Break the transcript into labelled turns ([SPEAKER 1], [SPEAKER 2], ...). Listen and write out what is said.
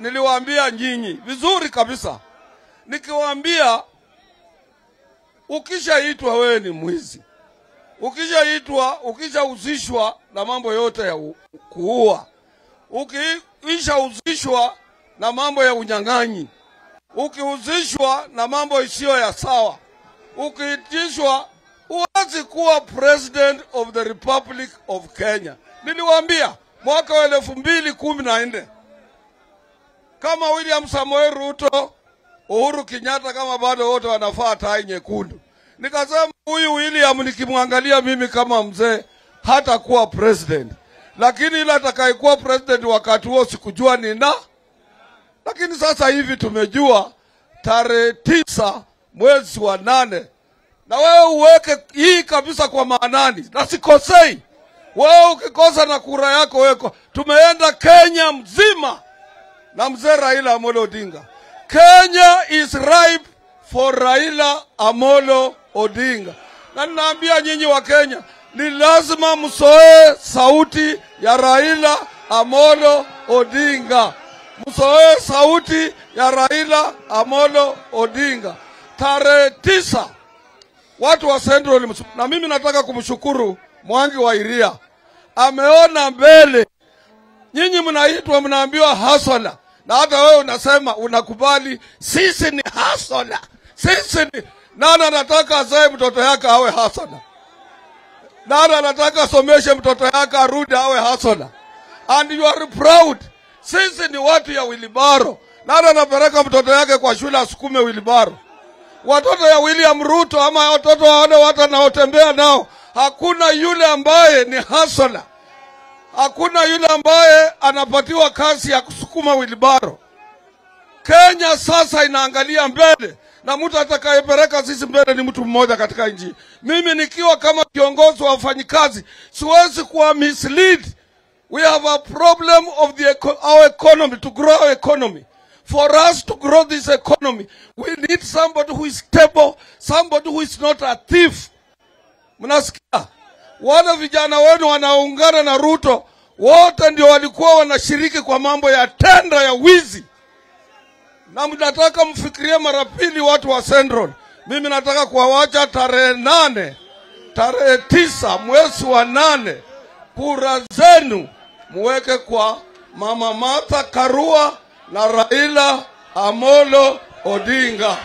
[SPEAKER 1] niliwaambia nyinyi vizuri kabisa. Nikiwaambia ukishaitwa wewe ni mwizi, ukishahusishwa na mambo yote ya kuua, ukishahusishwa na mambo ya unyang'anyi, ukihusishwa na mambo isiyo ya sawa, ukiitishwa uwezi kuwa President of the Republic of Kenya. Niliwaambia mwaka wa 2014 kama William Samoei Ruto, Uhuru Kenyatta kama bado wote wanafaa tai nyekundu. Nikasema huyu William nikimwangalia mimi kama mzee hata kuwa president. Lakini ila atakayekuwa president wakati huo sikujua nina. Lakini sasa hivi tumejua tarehe 9 mwezi wa 8. Na wewe uweke hii kabisa kwa maanani. Na sikosei. Wewe ukikosa na kura yako weko. Tumeenda Kenya mzima na mzee Raila Amolo Odinga. Kenya is ripe for Raila Amolo Odinga. Na ninaambia nyinyi wa Kenya, ni lazima msoe sauti ya Raila Amolo Odinga. Msoe sauti ya Raila Amolo Odinga. Tarehe 9 watu wa Central, na mimi nataka kumshukuru Mwangi wa Iria. Ameona mbele. Nyinyi mnaitwa mnaambiwa hasola. Na hata wewe unasema unakubali sisi ni hasola. Sisi ni nani anataka azae mtoto yake awe hasola? Nani anataka someshe mtoto yake arudi awe hasola? And you are proud. Sisi ni watu ya wilibaro. Nani anapeleka mtoto yake kwa shule asukume wilibaro? Watoto ya William Ruto ama watoto wale watu wanaotembea nao, hakuna yule ambaye ni hasola. Hakuna yule ambaye anapatiwa kazi ya kusukuma wilibaro. Kenya sasa inaangalia mbele, na mtu atakayepeleka sisi mbele ni mtu mmoja katika nchi. Mimi nikiwa kama kiongozi wa wafanyikazi siwezi kuwa mislead. We have a problem of our economy, to grow our economy. For us to grow this economy, we need somebody who is stable, somebody who is not a thief. Mnasikia? Wale vijana wenu wanaungana na Ruto, wote ndio walikuwa wanashiriki kwa mambo ya tenda ya wizi. Na mnataka mfikirie mara pili watu wa Central. Mimi nataka kuwawacha tarehe 9 mwezi wa 8, kura zenu muweke kwa Mama Martha Karua na Raila Amolo Odinga.